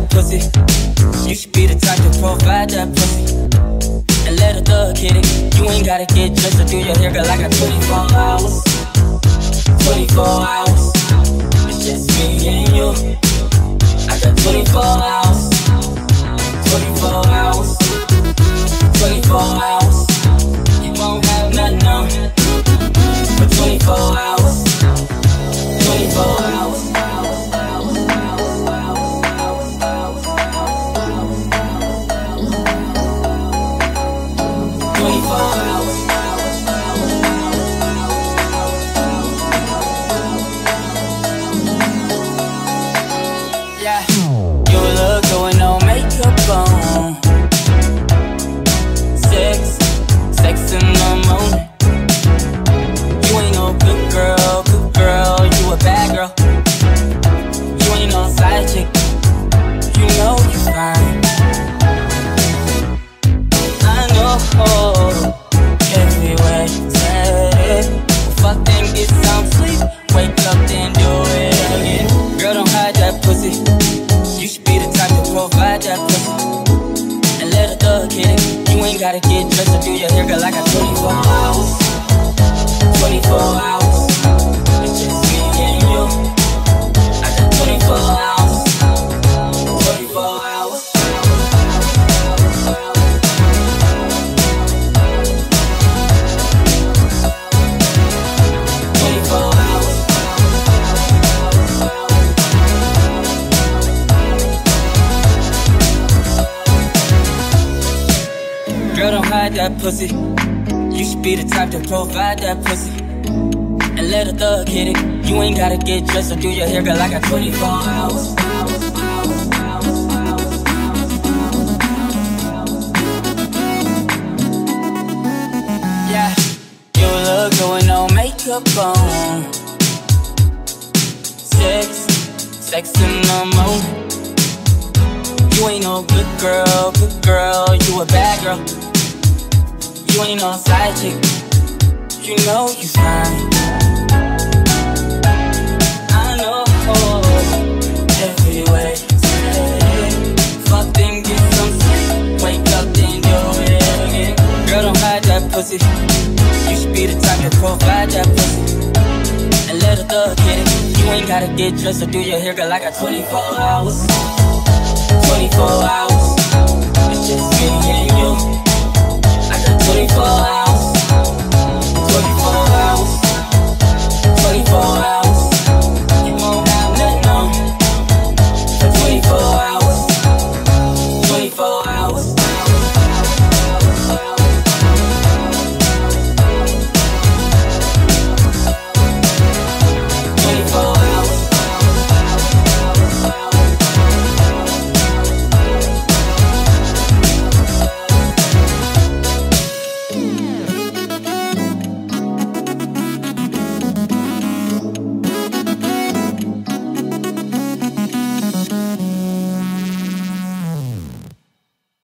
that pussy. You should be the type to provide that pussy and let a thug hit it. You ain't gotta get dressed or do your hair, girl. I got 24 hours. 24 hours. It's just me and you. I got 24 hours. 24 hours. 24 hours. You won't have nothing on for 24 hours. 24 hours. 24 hours. Yeah, you look good with no makeup on. Sex in the morning. You ain't no good girl, you a bad girl. You ain't no side chick, you know you fine. I know everywhere said it. Fuck then get some sleep, wake up then do it again. Girl, don't hide that pussy. You should be the type to provide that pussy and let a thug hit it. You ain't gotta get dressed or do your hair, girl. I got 24 hours. 24 hours. It's just me and you. I got 24 hours. 24 hours. 24 hours. Girl, don't hide that pussy. You should be the type to provide that pussy and let a thug hit it. You ain't gotta get dressed or do your hair, girl. I got 24 hours. Yeah, you look good with no makeup on. Sex in the morning. You ain't no good girl, you a bad girl. You ain't no side chick, you know you fine. I know everywhere said, fuck then get some sleep, wake up then do it again. Girl, don't hide that pussy. You should be the type to provide that pussy and let a thug hit it. You ain't gotta get dressed or do your hair, girl. I got 24 hours. 24 hours. It's just me and you. I got 24 hours. 24 hours. 24 hours.